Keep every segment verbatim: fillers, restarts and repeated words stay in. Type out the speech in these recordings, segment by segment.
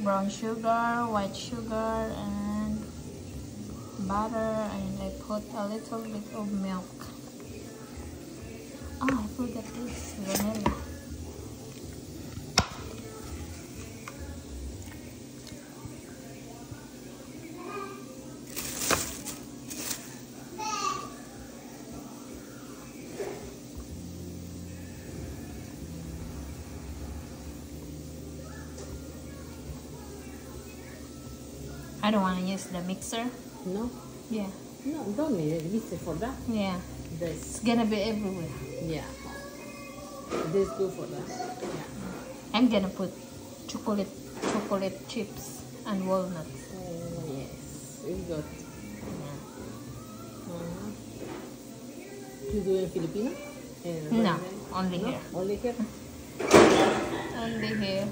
brown sugar, white sugar, and butter, and I put a little bit of milk. Oh, I forgot this vanilla. I don't want to use the mixer. No? Yeah. No, don't need it. Mix it for that. Yeah. This. It's gonna be everywhere. Yeah. This good for that. Yeah. I'm gonna put chocolate chocolate chips and walnuts. Oh, yes. It's good. Yeah. Uh-huh. You do in Filipino? In No, only no? here. Only here? Only here.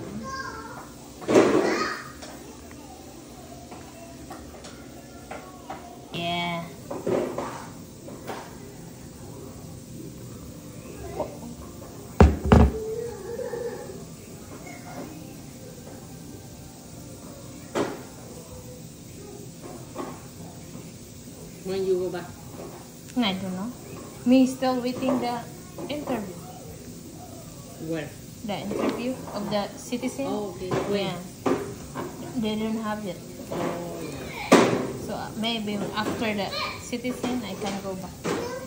Yeah. When you go back? I don't know. Me still waiting the interview. Where? The interview of the citizen. Oh, okay. When? Yeah. They don't have it. Oh, yeah. So uh, maybe after the citizen, I can go back.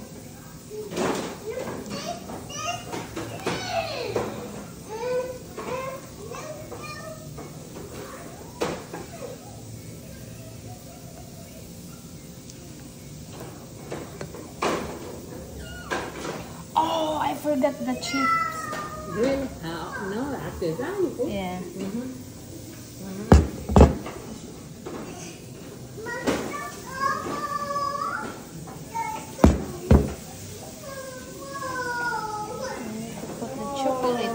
Oh, I forgot the chips. Really? Uh, no, after that you put? Yeah. Mm-hmm. Mm-hmm. Put the chocolate.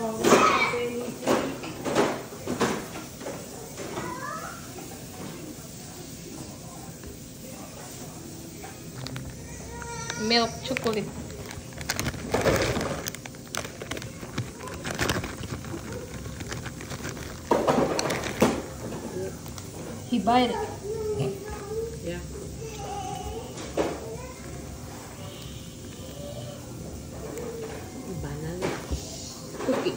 Milk chocolate. He bite it. Yeah. Banana cookie.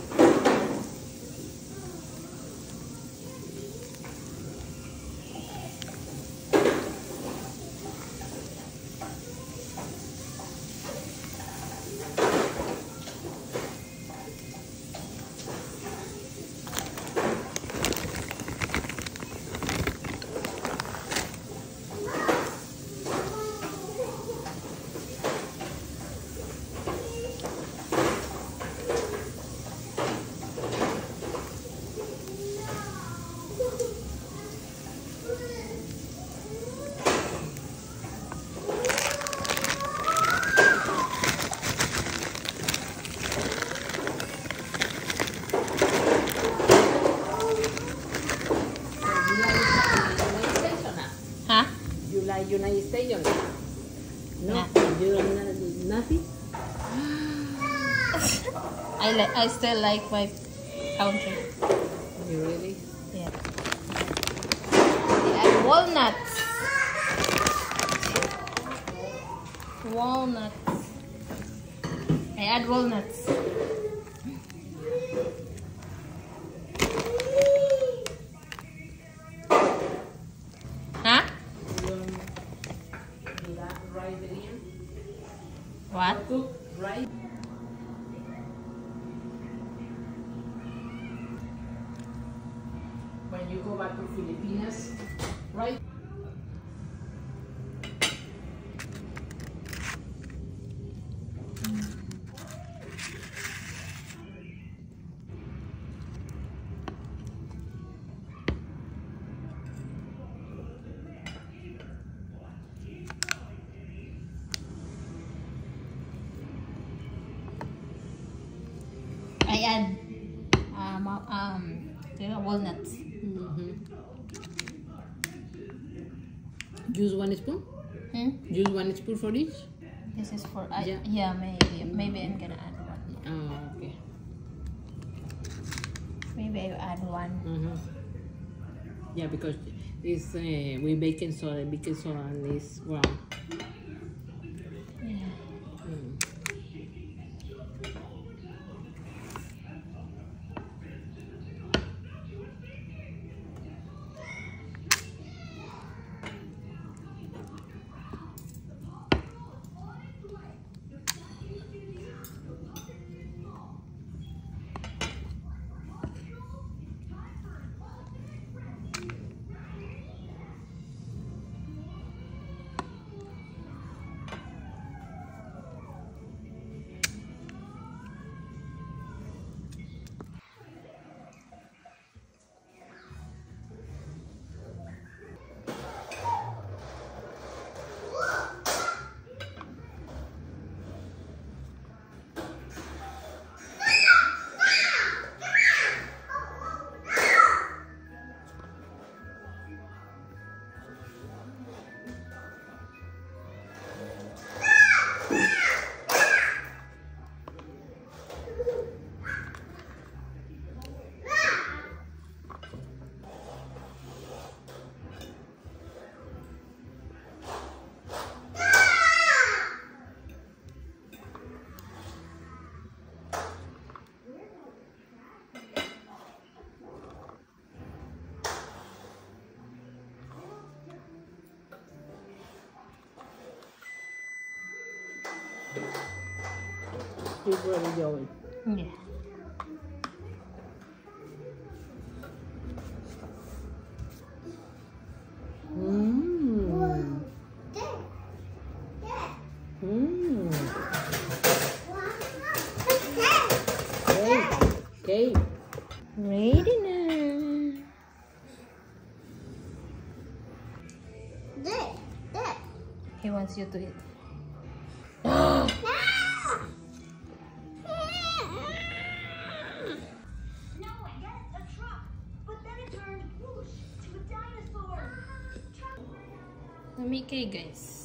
Huh? You like United States or not? No? Nah. You don't like nothing? I like. I still like my country. You really? Yeah. I add walnuts. Walnuts. I add walnuts. Huh? You got rice again? What? Cook rice? When you go back to Philippines, right? I add um, um, you know, walnuts. Mm-hmm. Use one spoon? Hmm? Use one spoon for this? This is for I, Yeah. yeah. Maybe maybe I'm gonna add one. Oh, okay. Maybe I add one. Mm-hmm. Yeah, because it's uh, with baking soda, baking soda and it's brown. Yeah. Mm. It's really going. Yeah. Mmm. Mmm. Cake. Cake. Ready now. He wants you to eat. The Mickey, guys.